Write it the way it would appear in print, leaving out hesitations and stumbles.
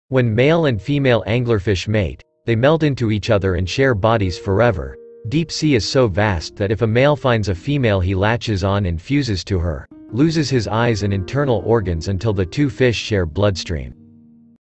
When male and female anglerfish mate, they meld into each other and share bodies forever. Deep sea is so vast that if a male finds a female he latches on and fuses to her, loses his eyes and internal organs until the two fish share bloodstream.